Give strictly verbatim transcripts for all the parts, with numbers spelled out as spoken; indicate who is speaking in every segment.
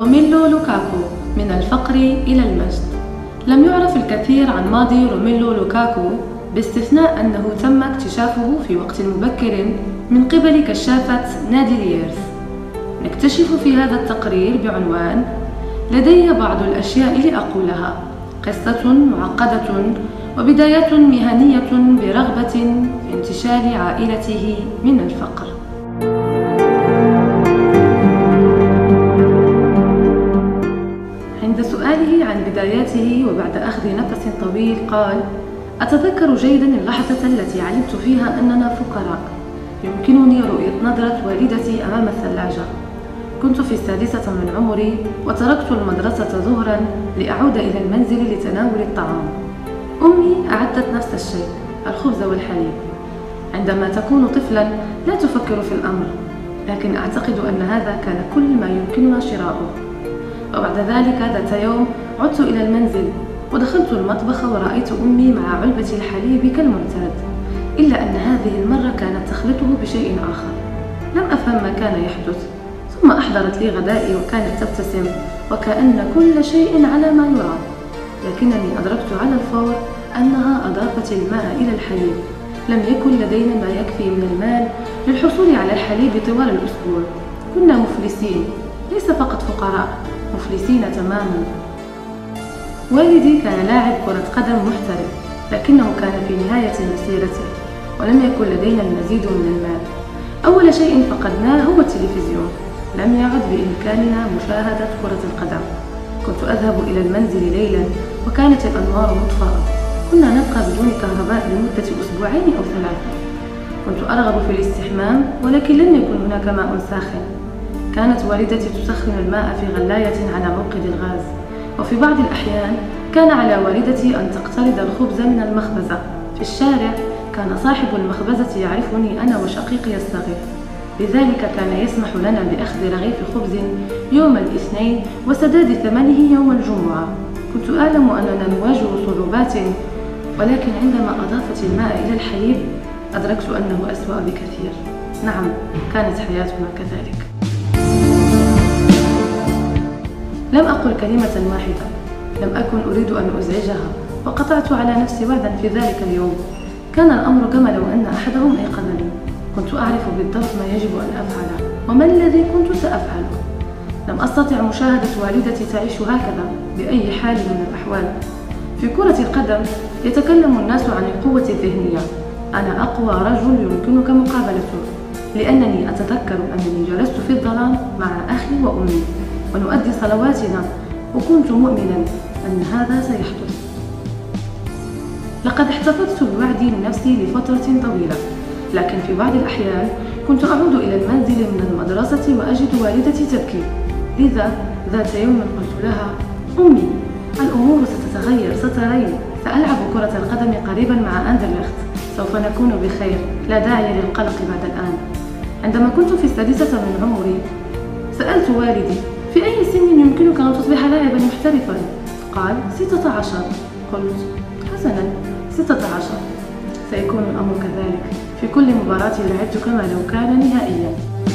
Speaker 1: روميلو لوكاكو من الفقر إلى المجد. لم يعرف الكثير عن ماضي روميلو لوكاكو باستثناء أنه تم اكتشافه في وقت مبكر من قبل كشافة نادي لييرز. نكتشف في هذا التقرير بعنوان لدي بعض الأشياء لأقولها، قصة معقدة وبداية مهنية برغبة في انتشال عائلته من الفقر. عند سؤاله عن بداياته وبعد أخذ نفس طويل قال: أتذكر جيدا اللحظة التي علمت فيها أننا فقراء. يمكنني رؤية نظرة والدتي أمام الثلاجة. كنت في السادسة من عمري وتركت المدرسة ظهرا لأعود إلى المنزل لتناول الطعام. أمي أعدت نفس الشيء، الخبز والحليب. عندما تكون طفلا لا تفكر في الأمر، لكن أعتقد أن هذا كان كل ما يمكننا شراؤه. وبعد ذلك ذات يوم عدت إلى المنزل ودخلت المطبخ ورأيت أمي مع علبة الحليب كالمعتاد، إلا أن هذه المرة كانت تخلطه بشيء آخر. لم أفهم ما كان يحدث، ثم أحضرت لي غدائي وكانت تبتسم وكأن كل شيء على ما يرام، لكنني أدركت على الفور أنها أضافت الماء إلى الحليب. لم يكن لدينا ما يكفي من المال للحصول على الحليب طوال الأسبوع. كنا مفلسين، ليس فقط فقراء، مفلسين تماما. والدي كان لاعب كرة قدم محترف، لكنه كان في نهاية مسيرته ولم يكن لدينا المزيد من المال. أول شيء فقدناه هو التلفزيون. لم يعد بإمكاننا مشاهدة كرة القدم. كنت أذهب إلى المنزل ليلا وكانت الأنوار مطفأة. كنا نبقى بدون كهرباء لمدة أسبوعين أو ثلاثة. كنت أرغب في الاستحمام ولكن لم يكن هناك ماء ساخن. كانت والدتي تسخن الماء في غلاية على موقد الغاز، وفي بعض الأحيان كان على والدتي أن تقترض الخبز من المخبزة. في الشارع كان صاحب المخبزة يعرفني أنا وشقيقي الصغير، لذلك كان يسمح لنا بأخذ رغيف خبز يوم الاثنين وسداد ثمنه يوم الجمعة. كنت أعلم أننا نواجه صعوبات، ولكن عندما أضافت الماء إلى الحليب أدركت أنه أسوأ بكثير. نعم، كانت حياتنا كذلك. لم أقل كلمة واحدة، لم أكن أريد أن أزعجها، وقطعت على نفسي وعدا في ذلك اليوم. كان الأمر كما لو أن أحدهم أيقظني. كنت أعرف بالضبط ما يجب أن أفعله وما الذي كنت سأفعله. لم أستطع مشاهدة والدتي تعيش هكذا بأي حال من الأحوال. في كرة القدم يتكلم الناس عن القوة الذهنية. أنا أقوى رجل يمكنك مقابلته، لأنني أتذكر أنني جلست في الظلام مع أخي وأمي ونؤدي صلواتنا، وكنت مؤمنا أن هذا سيحدث. لقد احتفظت بوعدي لنفسي لفترة طويلة، لكن في بعض الأحيان كنت أعود إلى المنزل من المدرسة وأجد والدتي تبكي. لذا ذات يوم قلت لها: أمي، الأمور ستتغير، سترين، سألعب كرة القدم قريبا مع أندرلخت، سوف نكون بخير، لا داعي للقلق بعد الآن. عندما كنت في السادسة من عمري سألت والدي: في أي سن يمكنك أن تصبح لاعبا محترفا؟ قال: ستة عشر. قلت: حسنا، ستة عشر، سيكون الأمر كذلك. في كل مباراة لعبت كما لو كان نهائيا.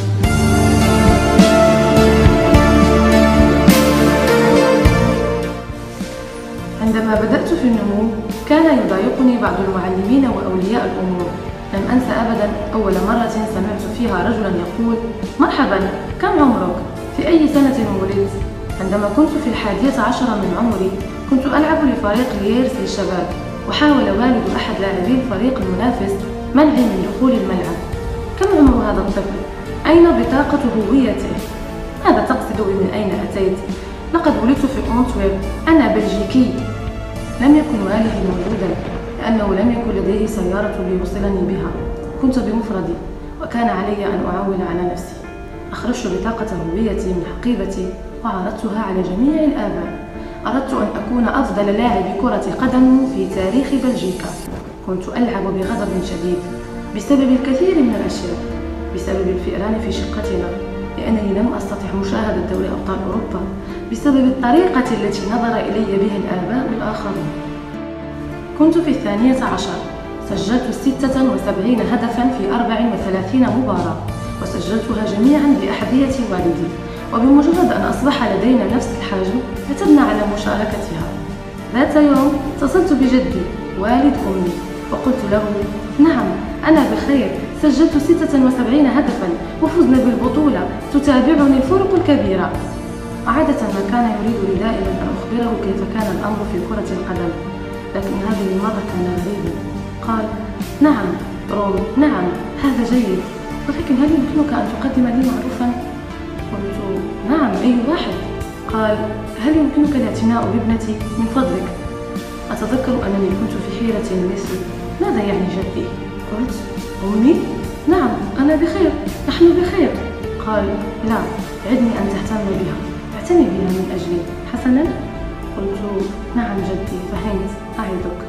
Speaker 1: عندما بدأت في النمو كان يضايقني بعض المعلمين وأولياء الأمور. لم أنسى أبدا أول مرة سمعت فيها رجلا يقول: مرحبا، كم عمرك؟ في أي سنة ولدت؟ عندما كنت في الحادية عشر من عمري كنت ألعب لفريق لييرز للشباب، وحاول والد أحد لاعبي الفريق المنافس منعي من دخول الملعب. كم عمر هذا الطفل؟ أين بطاقة هويته؟ ماذا تقصد بمن أين أتيت؟ لقد ولدت في أنتورب، أنا بلجيكي. لم يكن والدي موجودا لأنه لم يكن لديه سيارة ليوصلني بها. كنت بمفردي وكان علي أن أعول على نفسي. أخرجت بطاقة هويتي من حقيبتي وعرضتها على جميع الآباء. أردت أن أكون أفضل لاعب كرة قدم في تاريخ بلجيكا. كنت ألعب بغضب شديد بسبب الكثير من الأشياء، بسبب الفئران في شقتنا، لأنني لم أستطع مشاهدة دوري أبطال أوروبا بسبب الطريقة التي نظر إلي بها الآباء الآخرون. كنت في الثانية عشر، سجلت ستة وسبعين هدفا في أربع وثلاثين مباراة، وسجلتها جميعا بأحذية والدي، وبمجرد أن أصبح لدينا نفس الحجم اعتدنا على مشاركتها. ذات يوم اتصلت بجدي والد أمي وقلت له: نعم أنا بخير، سجلت ستة وسبعين هدفا وفزنا بالبطولة، تتابعني الفرق الكبيرة. عادة ما كان يريد دائما أن أخبره كيف كان الأمر في كرة القدم، لكن هذه المرة كان غريبا. قال: نعم روم، نعم هذا جيد، ولكن هل يمكنك أن تقدم لي معروفا؟ قلت: نعم أي واحد. قال: هل يمكنك الاعتناء بابنتي من فضلك؟ أتذكر أنني كنت في حيرة مثل ماذا يعني جدي؟ قلت: أمي؟ نعم أنا بخير، نحن بخير. قال: لا، عدني أن تهتم بها، اعتني بها من أجلي، حسنا؟ قلت: نعم جدي، فهمت، أعدك.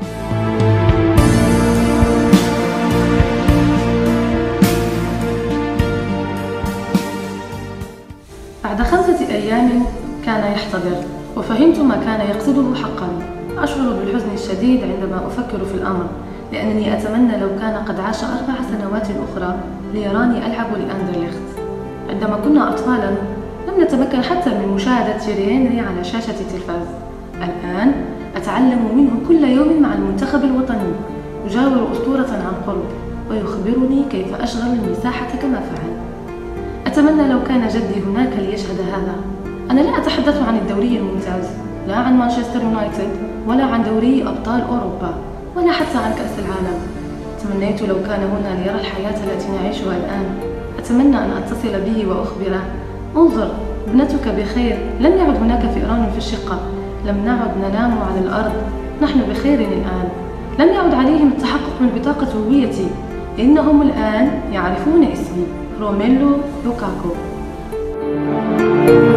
Speaker 1: بعد خمسة أيام كان يحتضر، وفهمت ما كان يقصده حقا. أشعر بالحزن الشديد عندما أفكر في الأمر، لأنني أتمنى لو كان قد عاش أربع سنوات أخرى ليراني ألعب لأندرلخت. عندما كنا أطفالا لم نتمكن حتى من مشاهدة تيري على شاشة التلفاز. الآن أتعلم منه كل يوم مع المنتخب الوطني، أجاور أسطورة عن قرب ويخبرني كيف أشغل المساحة كما فعل. أتمنى لو كان جدي هناك ليشهد هذا. أنا لا أتحدث عن الدوري الممتاز، لا عن مانشستر يونايتد، ولا عن دوري أبطال أوروبا، ولا حتى عن كأس العالم. تمنيت لو كان هنا ليرى الحياة التي نعيشها الآن. أتمنى أن أتصل به وأخبره: انظر، ابنتك بخير، لم يعد هناك فئران في الشقة، لم نعد ننام على الأرض، نحن بخير الآن، لم يعد عليهم التحقق من بطاقة هويتي، إنهم الآن يعرفون اسمي، روميلو لوكاكو.